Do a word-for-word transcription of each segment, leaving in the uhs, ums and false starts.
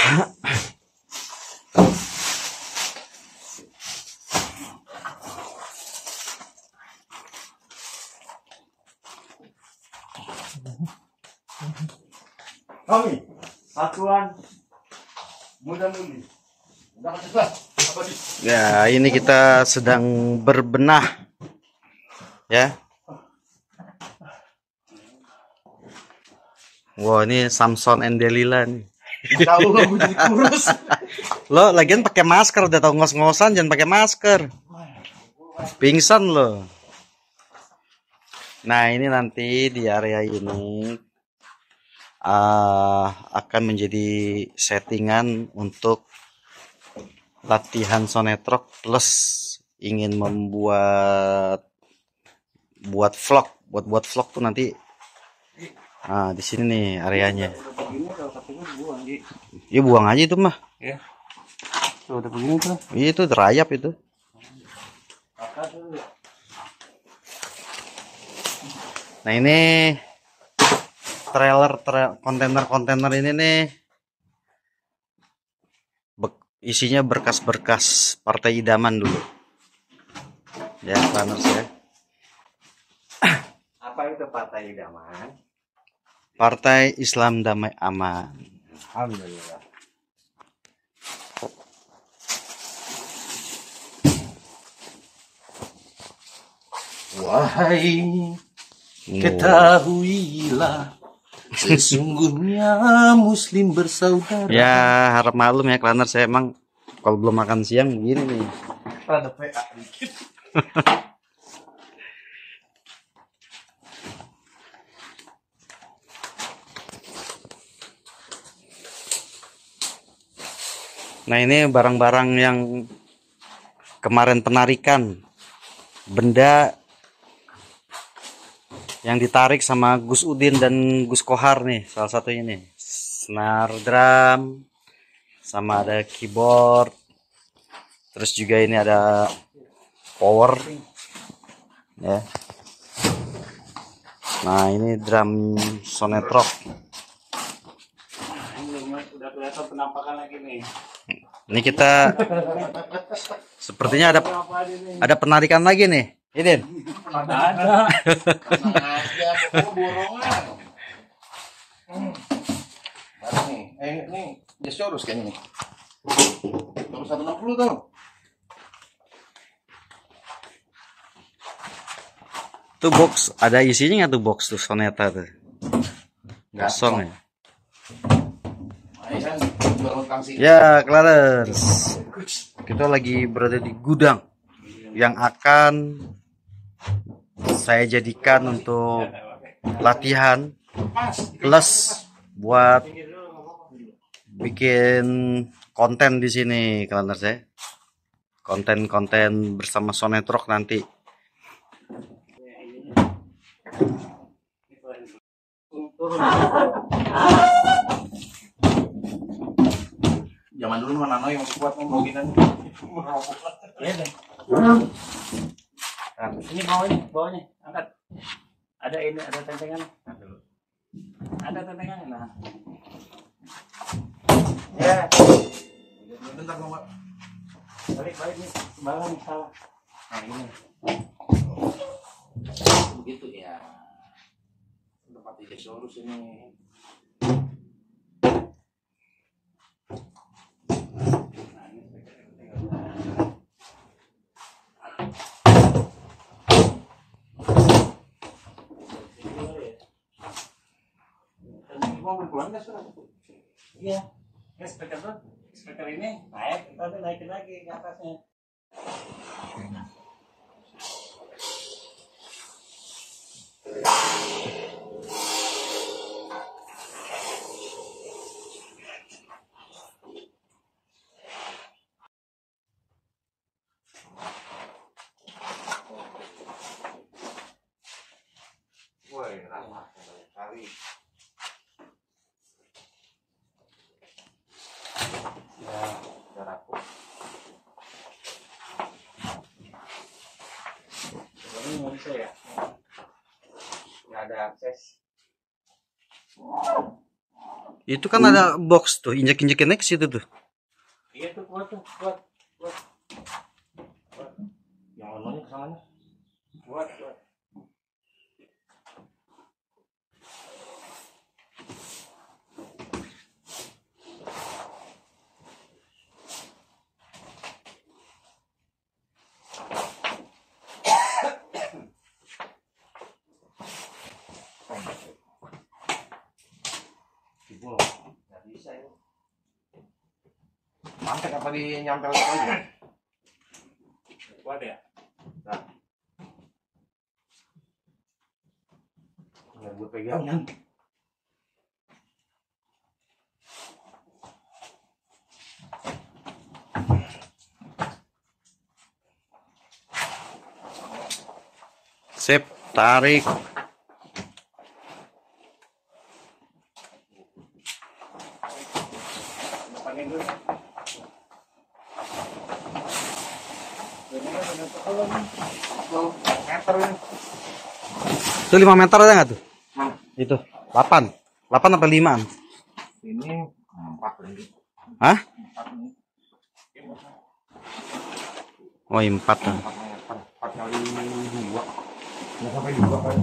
Kami Satuan Muda Mudi. Ya, ini kita sedang berbenah, ya. Wah, ini Samson and Delila nih. Tahu lo jadi kurus. Lo lagian pakai masker, udah tau ngos-ngosan jangan pakai masker. Pingsan lo. Nah, ini nanti di area ini uh, akan menjadi settingan untuk latihan sonetrok plus ingin membuat buat vlog, buat buat vlog tuh nanti. Nah, di sini nih areanya. Iya, buang aja itu mah. Ya. Tuh udah begini tuh. Iya, itu rayap itu. Nah, ini trailer, trailer kontainer-kontainer ini nih isinya berkas-berkas partai idaman dulu. Ya, planners ya. Apa itu partai idaman? Partai Islam Damai Aman. Alhamdulillah. Wahai, ketahuilah sesungguhnya Muslim bersaudara. Ya, harap maklum ya Klaner, saya emang kalau belum makan siang begini nih. Ada P A dikit. Nah, ini barang-barang yang kemarin penarikan, benda yang ditarik sama Gus Udin dan Gus Kohar nih, salah satunya nih, snare drum, sama ada keyboard, terus juga ini ada power, ya. Nah, ini drum sonetrok. Udah kelihatan penampakan lagi nih. Ini kita sepertinya ada ada penarikan lagi nih. Idin. Ada ada. Aja borongan. Ada nih. Eh nih, Jesorus kayaknya nih. Terus seratus enam puluh tuh. Tuh box, ada isinya nggak tuh box tuh soneta tuh? Kosong ya. Ya, Clarence. Kita lagi berada di gudang yang akan saya jadikan untuk latihan plus buat bikin konten di sini, Clarence ya. Konten-konten bersama sonetrok nanti. Zaman dulu mana Nano yang kuat ngomong gini. Iya deh. Ini bawahnya, bawahnya angkat. Ada ini, ada tentengan. Ada tentengan. Nah. Ya. Bentar Bang, Pak. Balik balik nih, sembarangan nih salah. Nah, ini. Begitu ya. Tempat tiga Jesorus ini. Mau berpulang nggak sudah? Iya. Ya speaker tuh, speaker ini naik, kita naikin lagi ke atasnya. Woi, ramah sekali. Ya, udah rapuh. Ini nggak bisa ya? Nggak ada akses. Itu kan ada box tuh, injek-injekinnya ke situ tuh. Iya tuh kuat tuh, kuat, kuat. Kuat. Yang ononya ke sananya. Kuat, kuat. Ibu nggak bisa ini. Mantek apa di nyampel aja? Kuat ya? Nah. Nggak gue pegangan. Sip, tarik. Depanin dulu. Meter ini. Itu lima meter ada nggak tuh? Mana? Itu delapan. delapan apa lima? Ini empat lagi. Hah? Empat nih. Oh, empat kan. Empat meter. Empat kali dua. Nggak sampai dua kali.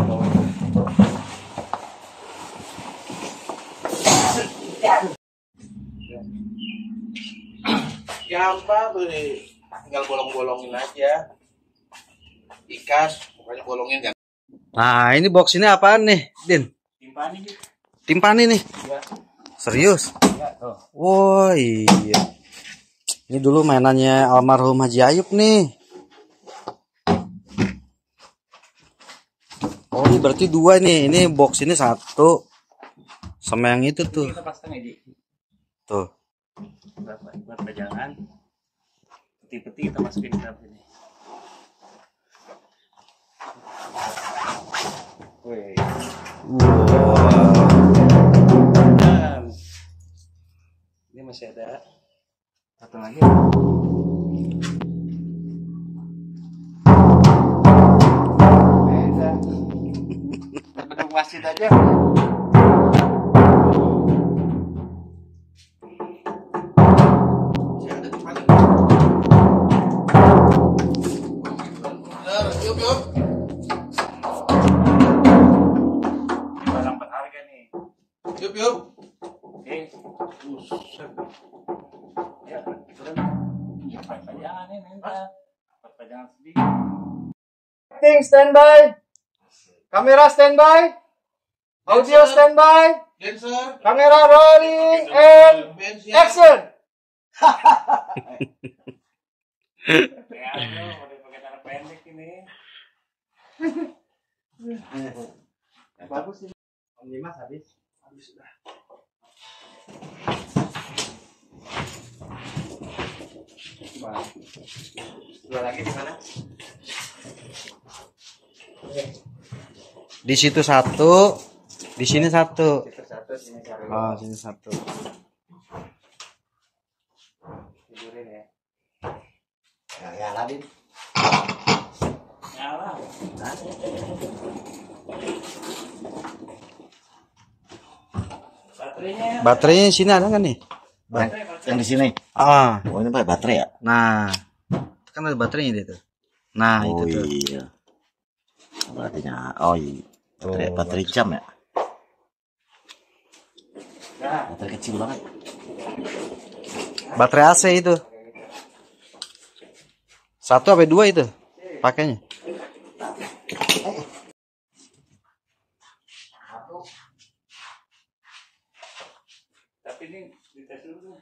Gampang tuh nih. Tinggal bolong-bolongin aja. Ikas, pokoknya bolongin kan. Nah, ini box ini apaan nih, Din? Timpani gitu. Timpani nih. Ya. Serius? Ya, tuh. Wah, iya. Ini dulu mainannya almarhum Haji Ayub nih. Oh, ini berarti dua nih. Ini box ini satu. Sama yang itu tuh. Kita pasang aja. Tuh. Buat, buat pegangan. Peti-peti kita masukin ke dalam sini. Wih. Wow. Dan ini masih ada satu lagi. Beda. Gedung masjid aja. Masih ada di mana? Bener, yuk yuk. Barang berharga nih. Yuk yuk. Oke. Buset. Ya, turun. Ya, pajangan ini nempel. Pajangan sedikit. Acting standby. Kamera standby. Audio standby. Dancer. Kamera rolling and Band siap. action. Ya, bro, udah pakai cara pendek ini. Bagus ini. Om Dimas habis. Habis sudah. Dua lagi di mana? Di situ satu, di sini satu. Situ satu sini satu. Oh, sini satu. Tidurin ya. Ya, ya Ladin. Nyala. Baterainya. Baterainya di sini ada nggak nih? Baterai, baterai. Yang di sini. Ah, Oh, ini pakai baterai ya? nah, kan ada baterainya dia tuh. Nah, itu Oh tuh. iya. Baterainya. Oh iya. Baterai, Oh, baterai jam ya? Nah, Baterai kecil banget. Baterai A C itu. Satu apa dua itu pakainya? tapi ini dites dulu tuh.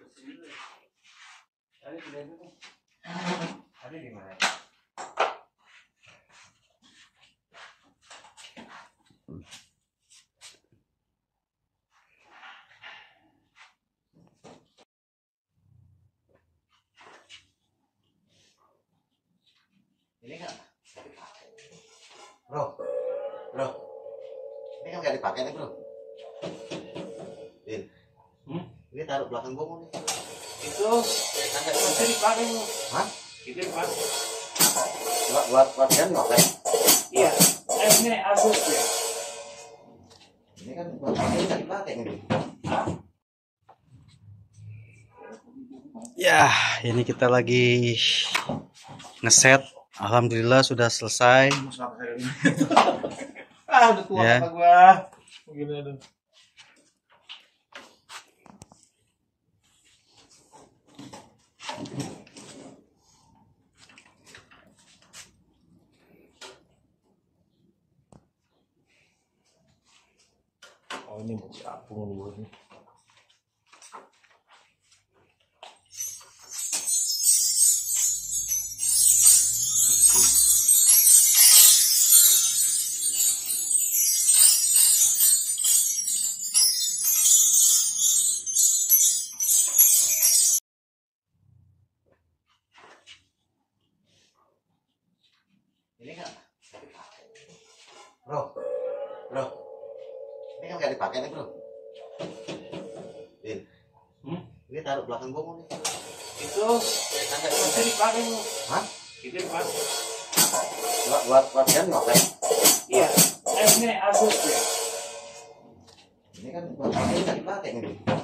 Tadi dilihat dulu. Tadi di mana? Ini kan bro, bro, ini kan nggak dipakai nih bro. Din, Hmm? ini taruh belakang gua nih. Itu agak masih dipakai bu. Hah? Itu dipakai. Buat buat buat kan dipakai. Iya. Eh, ini Asus ya. Ini kan buat pakai nggak dipakai nih. Ya, ini kita lagi ngeset. Alhamdulillah sudah selesai. Ah, udah tua Ya. kata gua. Begini aduh. Oh, ini mau siapung dulu nih. Ini kan bro, bro, ini kan gak dipakai nih bro. Din, Hmm? ini taruh belakang gua nih. Itu itu dipakai lu. Hah? Itu dipakai. Buat buat buat kan dipakai. Iya. Eh ini Asus ya. Ini kan buat pakai nggak dipakai nih.